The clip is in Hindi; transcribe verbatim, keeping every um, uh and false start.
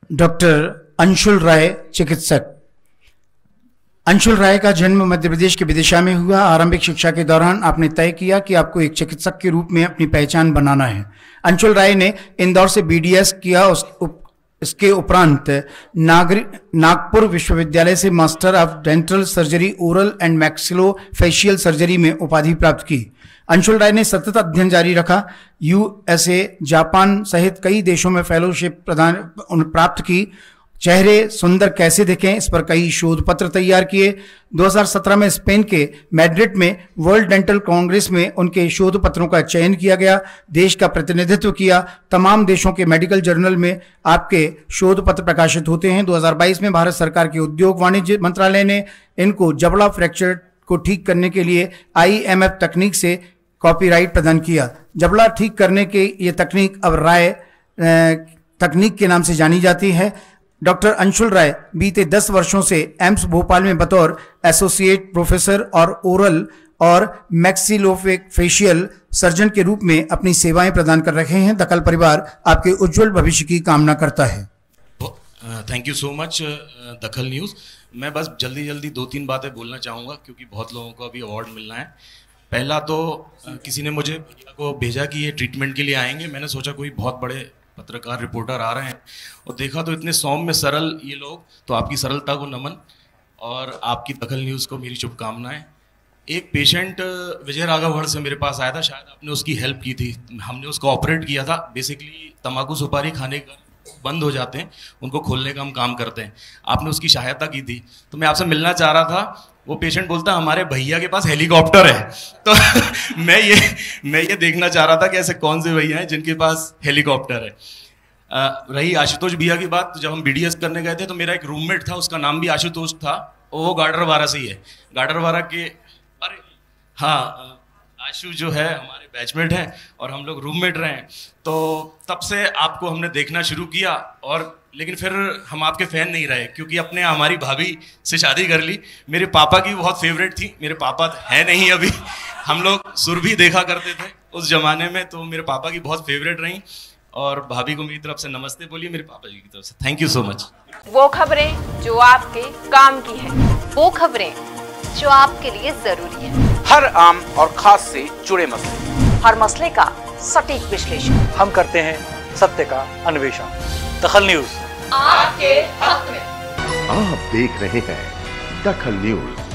डॉक्टर अंशुल राय, चिकित्सक। अंशुल राय का जन्म मध्य प्रदेश के विदिशा में हुआ। आरंभिक शिक्षा के दौरान आपने तय किया कि आपको एक चिकित्सक के रूप में अपनी पहचान बनाना है। अंशुल राय ने इंदौर से बी डी एस किया। उस उप, इसके उपरांत नागरिक नागपुर विश्वविद्यालय से master of dental surgery, oral and maxillo facial surgery में उपाधि प्राप्त की। अंशुल राय ने सतत अध्ययन जारी रखा। यूएसए, जापान सहित कई देशों में फेलोशिप प्रदान प्राप्त की। चेहरे सुंदर कैसे दिखें, इस पर कई शोध पत्र तैयार किए। दो हज़ार सत्रह में स्पेन के मैड्रिड में वर्ल्ड डेंटल कांग्रेस में उनके शोध पत्रों का चयन किया गया। देश का प्रतिनिधित्व किया। तमाम देशों के मेडिकल जर्नल में आपके शोध पत्र प्रकाशित होते हैं। दो हज़ार बाईस में भारत सरकार के उद्योग वाणिज्य मंत्रालय ने इनको जबड़ा फ्रैक्चर को ठीक करने के लिए आई एम एफ तकनीक से कॉपीराइट प्रदान किया। जबड़ा ठीक करने की ये तकनीक अब राय तकनीक के नाम से जानी जाती है। डॉक्टर अंशुल राय बीते दस वर्षों से एम्स भोपाल में बतौर एसोसिएट प्रोफेसर और ओरल और मैक्सिलोफेशियल सर्जन के रूप में अपनी सेवाएं प्रदान कर रहे हैं। दखल परिवार आपके उज्जवल भविष्य की कामना करता है। Thank you so much Dakhal news. मैं बस जल्दी जल्दी दो तीन बातें बोलना चाहूँगा क्योंकि बहुत लोगों को अभी अवार्ड मिलना है। पहला तो किसी ने मुझे को भेजा कि ये ट्रीटमेंट के लिए आएंगे। मैंने सोचा कोई बहुत बड़े पत्रकार रिपोर्टर आ रहे हैं और देखा तो इतने सौम्य सरल ये लोग, तो आपकी सरलता को नमन और आपकी दखल न्यूज़ को मेरी शुभकामनाएं। एक पेशेंट विजय राघवगढ़ से मेरे पास आया था, शायद आपने उसकी हेल्प की थी। हमने उसको ऑपरेट किया था। बेसिकली तंबाकू सुपारी खाने का बंद हो जाते हैं, उनको खोलने का हम काम करते हैं। आपने उसकी सहायता की थी, तो मैं आपसे मिलना चाह रहा था। वो पेशेंट बोलता हमारे भैया के पास हेलीकॉप्टर है। तो मैं ये मैं ये देखना चाह रहा था कि ऐसे कौन से भैया हैं जिनके पास हेलीकॉप्टर है। आ, रही आशुतोष भैया की बात, तो जब हम बी डी एस करने गए थे तो मेरा एक रूममेट था, उसका नाम भी आशुतोष था। वो गाडरवारा से ही है। गाडरवारा के अरे हाँ, आशु जो है हमारे बैचमेट हैं और हम लोग रूममेट रहे हैं। तो तब से आपको हमने देखना शुरू किया, और लेकिन फिर हम आपके फ़ैन नहीं रहे क्योंकि अपने हमारी भाभी से शादी कर ली। मेरे पापा की बहुत फेवरेट थी। मेरे पापा है नहीं अभी। हम लोग सुरभि देखा करते थे उस ज़माने में, तो मेरे पापा की बहुत फेवरेट रही। और भाभी को मेरी तरफ से नमस्ते बोलिए मेरे पापा जी की तरफ से। Thank you so much. वो खबरें जो आपके काम की है, वो खबरें जो आपके लिए जरूरी है, हर आम और खास से जुड़े मसले, हर मसले का सटीक विश्लेषण हम करते हैं सत्य का अन्वेषण। दखल न्यूज आपके हक में। आप देख रहे हैं दखल न्यूज।